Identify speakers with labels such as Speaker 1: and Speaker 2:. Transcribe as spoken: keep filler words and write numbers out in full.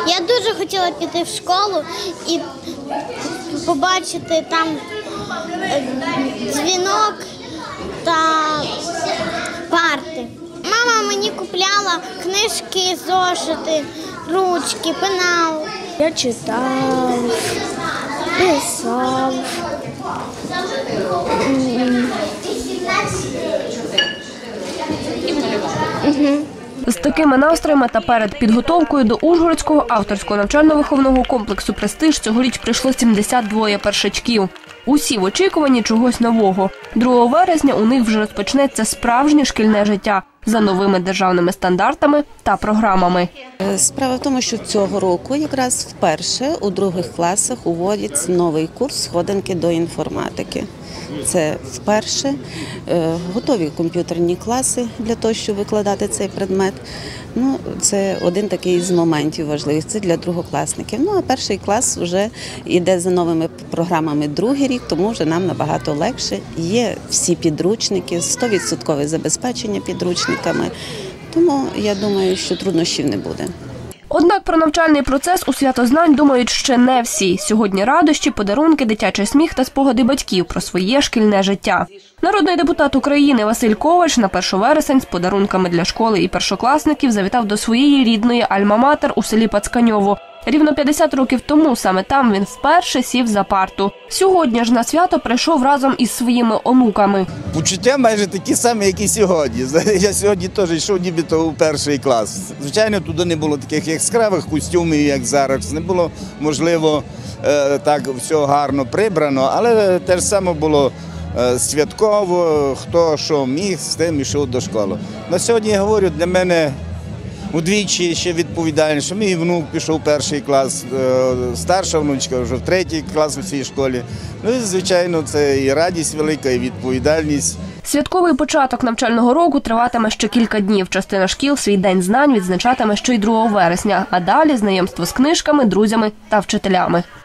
Speaker 1: Я дуже хотіла піти в школу і побачити там дзвінок та парти. Мама мені купляла книжки, зошити, ручки, пенал.
Speaker 2: Я читав, писав.
Speaker 3: З такими настроями та перед підготовкою до Ужгородського авторського навчально-виховного комплексу «Престиж» цьогоріч прийшло сімдесят два першачків. Усі в очікуванні чогось нового. другого вересня у них вже розпочнеться справжнє шкільне життя за новими державними стандартами та програмами.
Speaker 4: Справа в тому, що цього року якраз вперше у других класах уводиться новий курс «Сходинки до інформатики». Це вперше готові комп'ютерні класи для того, щоб викладати цей предмет. Ну, це один такий з моментів важливих, це для другокласників. Ну, а перший клас вже йде за новими програмами другий рік, тому вже нам набагато легше. Є всі підручники, сто відсотків забезпечення підручниками, тому я думаю, що труднощів не буде.
Speaker 3: Однак про навчальний процес у Святознань думають ще не всі. Сьогодні радощі, подарунки, дитячий сміх та спогади батьків про своє шкільне життя. Народний депутат України Василь Ковач на перший вересень з подарунками для школи і першокласників завітав до своєї рідної альма-матер у селі Пацканьово. Рівно п'ятдесят років тому саме там він вперше сів за парту. Сьогодні ж на свято прийшов разом із своїми онуками.
Speaker 5: Почуття майже такі самі, як і сьогодні. Я сьогодні теж йшов нібито у перший клас. Звичайно, туди не було таких яскравих костюмів, як зараз. Не було, можливо, так все гарно прибрано, але те ж саме було святково, хто що міг, з тим йшов до школи. На сьогодні, я говорю, для мене удвічі ще відповідальніше. Мій внук пішов в перший клас, старша внучка вже в третій клас у цій школі. Ну і, звичайно, це і радість велика, і відповідальність.
Speaker 3: Святковий початок навчального року триватиме ще кілька днів. Частина шкіл свій День знань відзначатиме ще й другого вересня, а далі знайомство з книжками, друзями та вчителями.